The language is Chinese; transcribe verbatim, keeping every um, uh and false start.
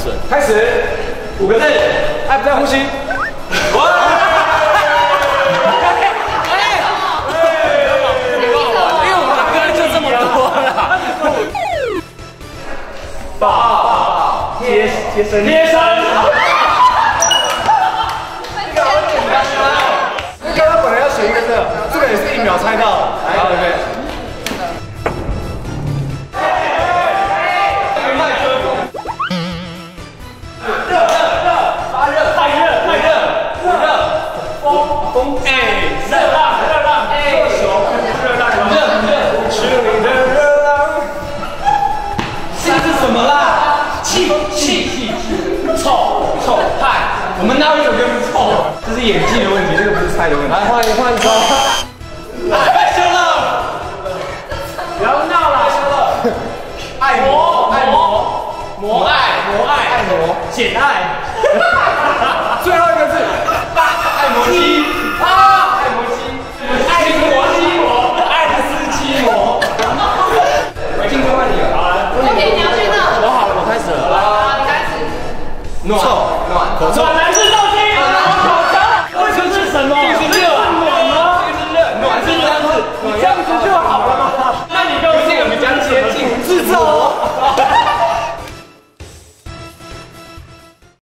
准。 开始，五个字，爱不在呼吸。哇！因为我的歌就这么多了。抱，贴贴身，贴身。这个好简单啊！刚刚本来要选一个这个，这个也是一秒猜到了。来，对不对？ 我们哪有一首歌是臭？这是演技的问题，这个不是猜的问题。来换一换歌。害羞了，不要闹了，害羞了。爱魔，爱魔，魔爱，魔爱，爱魔，简爱。最后一个字，爱魔机啊，爱魔机，爱魔机魔，爱斯基魔。我进攻换你了，好来。我给你要去哪？我好了，我开始了。好，你开始。暖，暖，口臭。